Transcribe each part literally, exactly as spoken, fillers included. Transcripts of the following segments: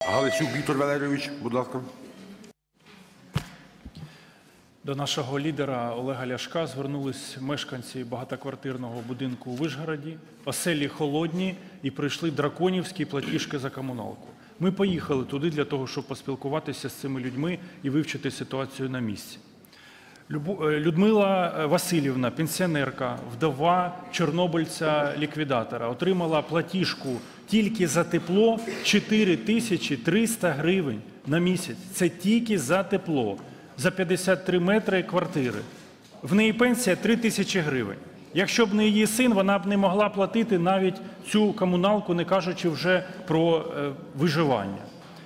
Галасюк Віктор Валерійович, будь ласка. До нашого лідера Олега Ляшка звернулись мешканці багатоквартирного будинку у Вишгороді, оселі холодні і прийшли драконівські платіжки за комуналку. Ми поїхали туди для того, щоб поспілкуватися з цими людьми і вивчити ситуацію на місці. Людмила Васильівна, пенсіонерка, вдова чорнобильця-ліквідатора, отримала платіжку тільки за тепло чотири тисячі триста гривень на місяць. Це тільки за тепло, за п'ятдесят три метри квартири. В неї пенсія три тисячі гривень. Якщо б не її син, вона б не могла платити навіть цю комуналку, не кажучи вже про е, виживання.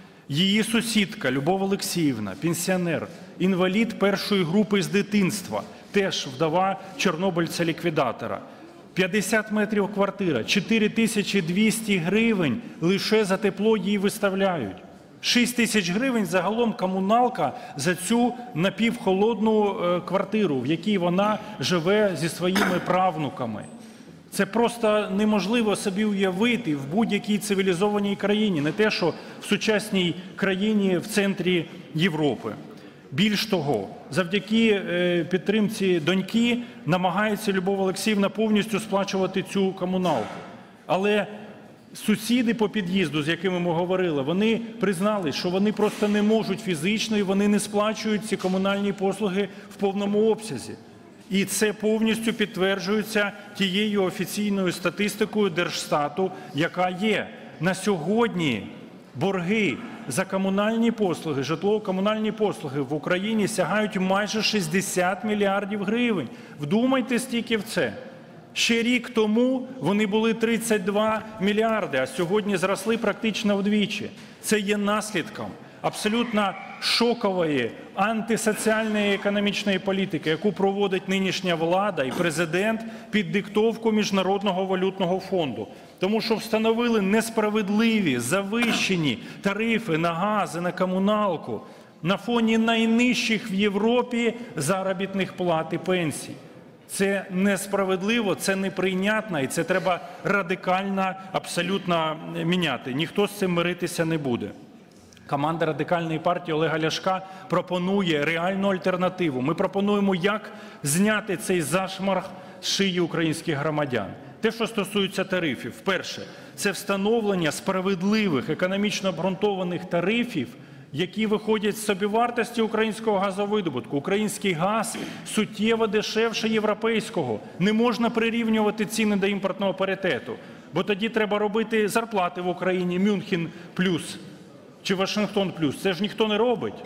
Її сусідка Любов Олексіївна, пенсіонер, інвалід першої групи з дитинства, теж вдова чорнобильця-ліквідатора. п'ятдесят метрів квартира, чотири тисячі двісті гривень лише за тепло їй виставляють. шість тисяч гривень загалом комуналка за цю напівхолодну квартиру, в якій вона живе зі своїми правнуками. Це просто неможливо собі уявити в будь-якій цивілізованій країні, не те, що в сучасній країні в центрі Європи. Більш того, завдяки підтримці доньки намагається Любов Олексіївна повністю сплачувати цю комуналку. Але сусіди по під'їзду, з якими ми говорили, вони признали, що вони просто не можуть фізично і вони не сплачують ці комунальні послуги в повному обсязі. І це повністю підтверджується тією офіційною статистикою Держстату, яка є. На сьогодні борги за комунальні послуги, житлово-комунальні послуги в Україні сягають майже шістдесят мільярдів гривень. Вдумайтесь тільки в це. Ще рік тому вони були тридцять два мільярди, а сьогодні зросли практично вдвічі. Це є наслідком абсолютно шокової антисоціальної економічної політики, яку проводить нинішня влада і президент під диктовку Міжнародного валютного фонду. Тому що встановили несправедливі, завищені тарифи на газ і на комуналку на фоні найнижчих в Європі заробітних плат і пенсій. Це несправедливо, це неприйнятно і це треба радикально абсолютно міняти. Ніхто з цим миритися не буде. Команда Радикальної партії Олега Ляшка пропонує реальну альтернативу. Ми пропонуємо, як зняти цей зашморг з шиї українських громадян. Те, що стосується тарифів. Перше, це встановлення справедливих, економічно обґрунтованих тарифів, які виходять з собівартості українського газовидобутку. Український газ суттєво дешевше європейського. Не можна прирівнювати ціни до імпортного паритету, бо тоді треба робити зарплати в Україні Мюнхен плюс чи Вашингтон плюс. Це ж ніхто не робить.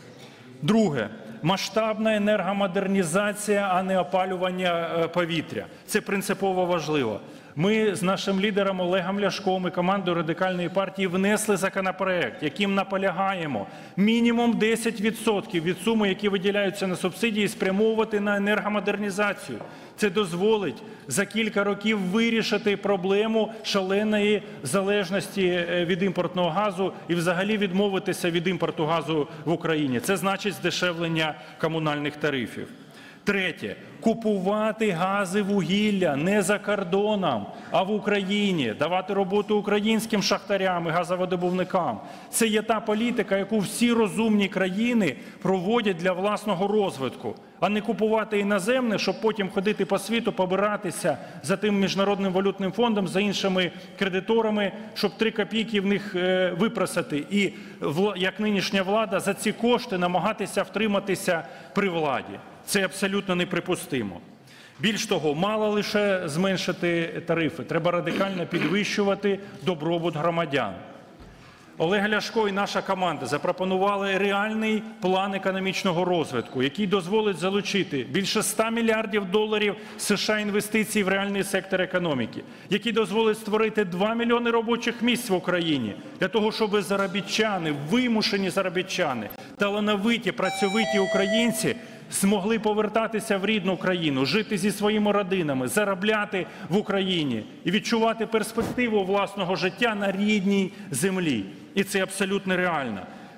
Друге. Масштабна енергомодернізація, а не опалювання повітря. Це принципово важливо. Ми з нашим лідером Олегом Ляшком і командою Радикальної партії внесли законопроект, яким наполягаємо мінімум десять відсотків від суми, які виділяються на субсидії, спрямовувати на енергомодернізацію. Це дозволить за кілька років вирішити проблему шаленої залежності від імпортного газу і взагалі відмовитися від імпорту газу в Україні. Це значить здешевлення комунальних тарифів. Третє. Купувати газ і вугілля не за кордоном, а в Україні. Давати роботу українським шахтарям і газовидобувникам. Це є та політика, яку всі розумні країни проводять для власного розвитку. А не купувати іноземне, щоб потім ходити по світу, побиратися за тим Міжнародним валютним фондом, за іншими кредиторами, щоб три копійки в них випросити. І, як нинішня влада, за ці кошти намагатися втриматися при владі. Це абсолютно неприпустимо. Більш того, мало лише зменшити тарифи, треба радикально підвищувати добробут громадян. Олег Ляшко і наша команда запропонували реальний план економічного розвитку, який дозволить залучити більше ста мільярдів доларів США інвестицій в реальний сектор економіки, який дозволить створити два мільйони робочих місць в Україні, для того, щоб заробітчани, вимушені заробітчани, талановиті, працьовиті українці змогли повертатися в рідну країну, жити зі своїми родинами, заробляти в Україні і відчувати перспективу власного життя на рідній землі. І це абсолютно реально.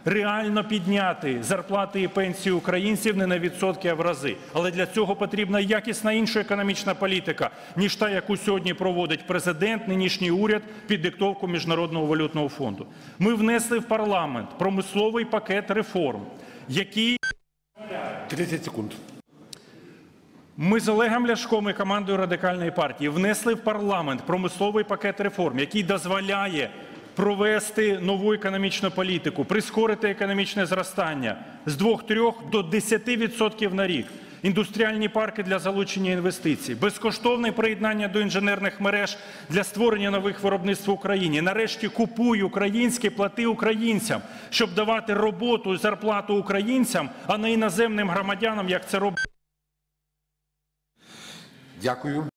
реально підняти зарплати і пенсії українців не на відсотки, а в рази. Але для цього потрібна якісна інша економічна політика, ніж та, яку сьогодні проводить президент, нинішній уряд під диктовку Міжнародного валютного фонду. Ми внесли в парламент промисловий пакет реформ, який... тридцять секунд. Ми з Олегом Ляшком і командою Радикальної партії внесли в парламент промисловий пакет реформ, який дозволяє провести нову економічну політику, прискорити економічне зростання з двох-трьох до десяти відсотків на рік, індустріальні парки для залучення інвестицій, безкоштовне приєднання до інженерних мереж для створення нових виробництв в Україні. Нарешті купуй українське, плати українцям, щоб давати роботу і зарплату українцям, а не іноземним громадянам, як це робить. Дякую.